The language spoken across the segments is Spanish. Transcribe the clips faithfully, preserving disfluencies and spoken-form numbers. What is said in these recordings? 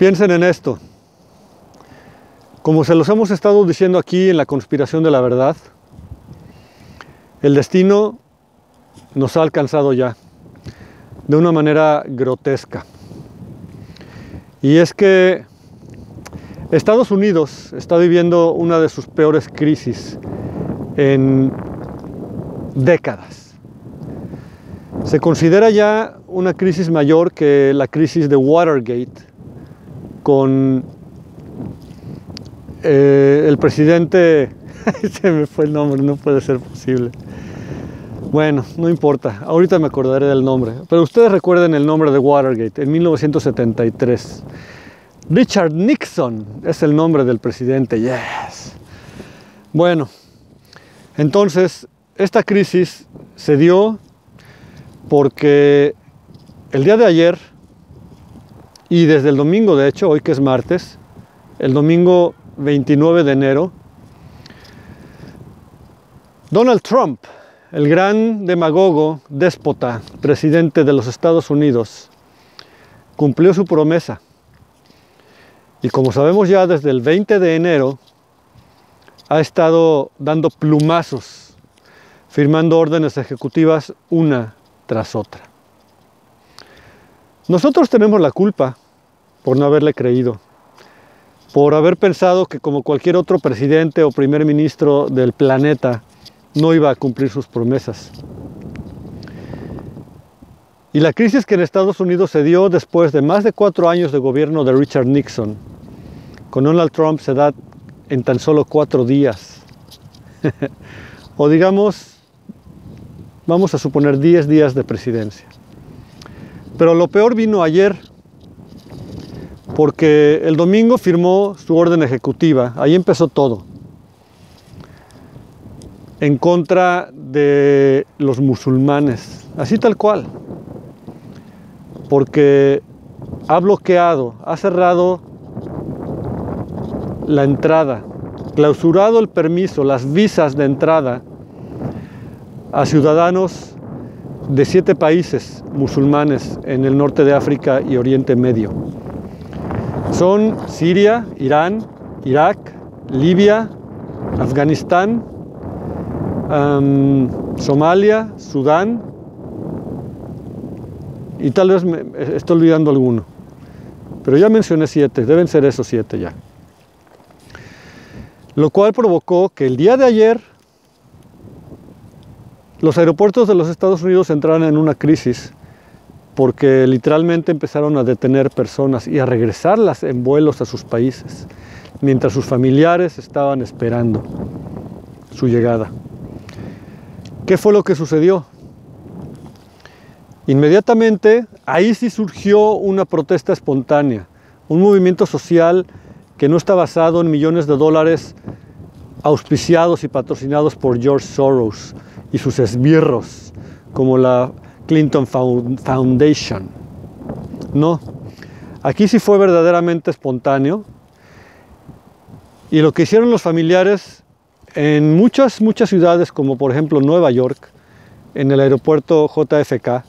Piensen en esto. Como se los hemos estado diciendo aquí en la conspiración de la verdad, el destino nos ha alcanzado ya, de una manera grotesca. Y es que Estados Unidos está viviendo una de sus peores crisis en décadas. Se considera ya una crisis mayor que la crisis de Watergate, con eh, el presidente, se me fue el nombre, no puede ser posible. Bueno, no importa, ahorita me acordaré del nombre, pero ustedes recuerden el nombre de Watergate, en mil novecientos setenta y tres. Richard Nixon es el nombre del presidente, yes. Bueno, entonces, esta crisis se dio porque el día de ayer, y desde el domingo de hecho, hoy que es martes, el domingo veintinueve de enero, Donald Trump, el gran demagogo, déspota, presidente de los Estados Unidos, cumplió su promesa. Y como sabemos ya, desde el veinte de enero, ha estado dando plumazos, firmando órdenes ejecutivas una tras otra. Nosotros tenemos la culpa por no haberle creído, por haber pensado que como cualquier otro presidente o primer ministro del planeta, no iba a cumplir sus promesas. Y la crisis que en Estados Unidos se dio después de más de cuatro años de gobierno de Richard Nixon, con Donald Trump, se da en tan solo cuatro días. O digamos, vamos a suponer diez días de presidencia. Pero lo peor vino ayer, porque el domingo firmó su orden ejecutiva, ahí empezó todo, en contra de los musulmanes, así tal cual, porque ha bloqueado, ha cerrado la entrada, clausurado el permiso, las visas de entrada a ciudadanos de siete países musulmanes en el norte de África y Oriente Medio. Son Siria, Irán, Irak, Libia, Afganistán, um, Somalia, Sudán, y tal vez me estoy olvidando alguno, pero ya mencioné siete, deben ser esos siete ya. Lo cual provocó que el día de ayer los aeropuertos de los Estados Unidos entraran en una crisis, porque literalmente empezaron a detener personas y a regresarlas en vuelos a sus países, mientras sus familiares estaban esperando su llegada. ¿Qué fue lo que sucedió? Inmediatamente, ahí sí surgió una protesta espontánea, un movimiento social que no está basado en millones de dólares auspiciados y patrocinados por George Soros y sus esbirros, como la Clinton Foundation. No, aquí sí fue verdaderamente espontáneo, y lo que hicieron los familiares en muchas, muchas ciudades, como por ejemplo Nueva York, en el aeropuerto J F K,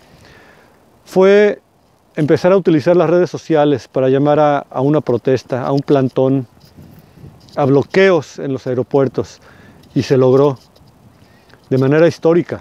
fue empezar a utilizar las redes sociales para llamar a, a una protesta, a un plantón, a bloqueos en los aeropuertos, y se logró de manera histórica.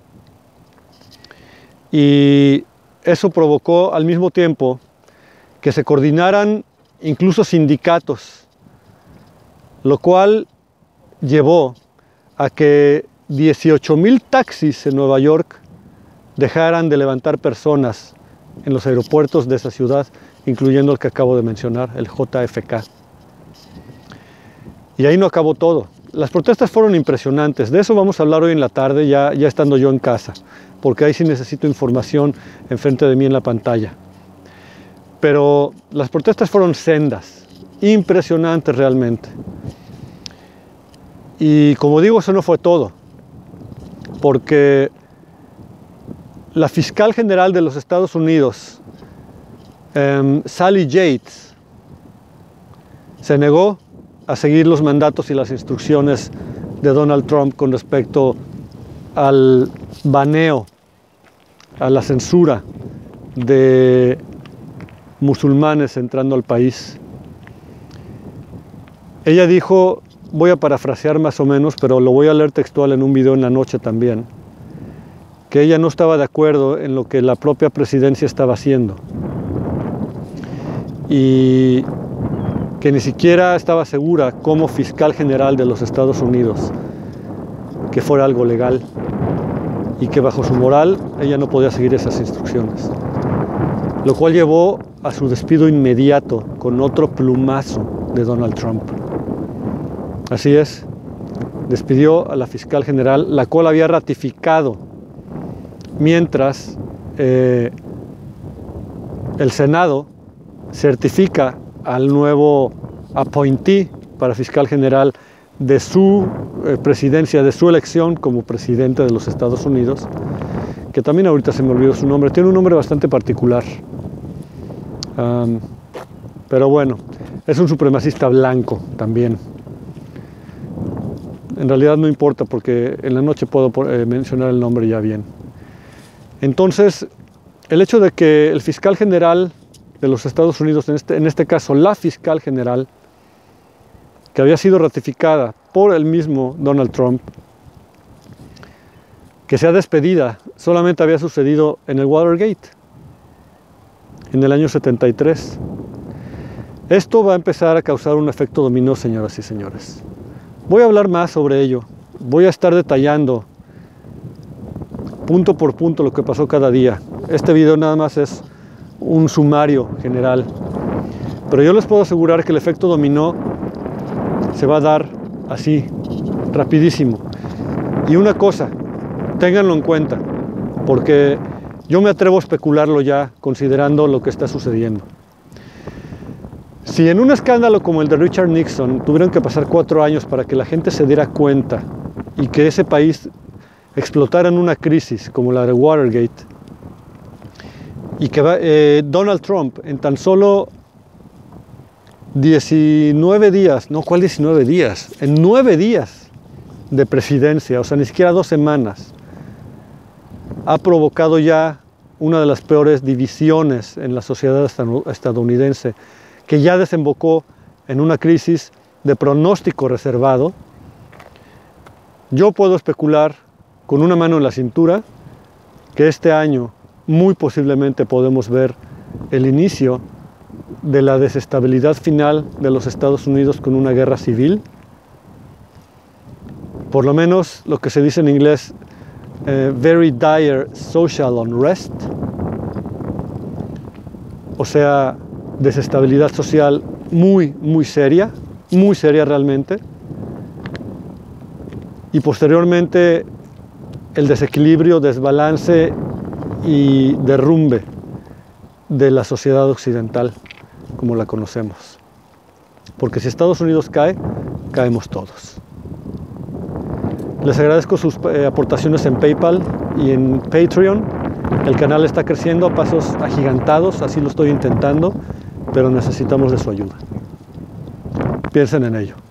Y eso provocó al mismo tiempo que se coordinaran incluso sindicatos, lo cual llevó a que dieciocho mil taxis en Nueva York dejaran de levantar personas en los aeropuertos de esa ciudad, incluyendo el que acabo de mencionar, el J F K. Y ahí no acabó todo. Las protestas fueron impresionantes. De eso vamos a hablar hoy en la tarde, ya, ya estando yo en casa, porque ahí sí necesito información enfrente de mí en la pantalla. Pero las protestas fueron sendas, impresionantes realmente. Y como digo, eso no fue todo, porque la fiscal general de los Estados Unidos, um, Sally Yates, se negó a seguir los mandatos y las instrucciones de Donald Trump con respecto al baneo, a la censura de musulmanes entrando al país. Ella dijo, voy a parafrasear más o menos, pero lo voy a leer textual en un video en la noche también, que ella no estaba de acuerdo en lo que la propia presidencia estaba haciendo y que ni siquiera estaba segura como fiscal general de los Estados Unidos que fuera algo legal y que bajo su moral ella no podía seguir esas instrucciones, lo cual llevó a su despido inmediato con otro plumazo de Donald Trump. Así es, despidió a la fiscal general, la cual había ratificado mientras eh, el Senado certifica al nuevo appointee para fiscal general de su eh, presidencia, de su elección como presidente de los Estados Unidos, que también ahorita se me olvidó su nombre, tiene un nombre bastante particular. Um, pero bueno, es un supremacista blanco también. En realidad no importa porque en la noche puedo eh, mencionar el nombre ya bien. Entonces, el hecho de que el fiscal general de los Estados Unidos, en este, en este caso la fiscal general, que había sido ratificada por el mismo Donald Trump, que sea despedida, solamente había sucedido en el Watergate, en el año setenta y tres. Esto va a empezar a causar un efecto dominó, señoras y señores. Voy a hablar más sobre ello, voy a estar detallando punto por punto lo que pasó cada día. Este video nada más es un sumario general, pero yo les puedo asegurar que el efecto dominó se va a dar así, rapidísimo. Y una cosa, ténganlo en cuenta, porque yo me atrevo a especularlo ya, considerando lo que está sucediendo. Si en un escándalo como el de Richard Nixon tuvieron que pasar cuatro años para que la gente se diera cuenta y que ese país explotara en una crisis como la de Watergate, y que eh, Donald Trump en tan solo diecinueve días, no, ¿cuál diecinueve días? En nueve días de presidencia, o sea, ni siquiera dos semanas, ha provocado ya una de las peores divisiones en la sociedad estadounidense, que ya desembocó en una crisis de pronóstico reservado. Yo puedo especular con una mano en la cintura que este año muy posiblemente podemos ver el inicio de la desestabilidad final de los Estados Unidos con una guerra civil. Por lo menos lo que se dice en inglés, eh, very dire social unrest, o sea, desestabilidad social muy, muy seria, muy seria realmente, y posteriormente el desequilibrio, desbalance y derrumbe de la sociedad occidental como la conocemos. Porque si Estados Unidos cae, caemos todos. Les agradezco sus eh, aportaciones en PayPal y en Patreon. El canal está creciendo a pasos agigantados, así lo estoy intentando, pero necesitamos de su ayuda. Piensen en ello.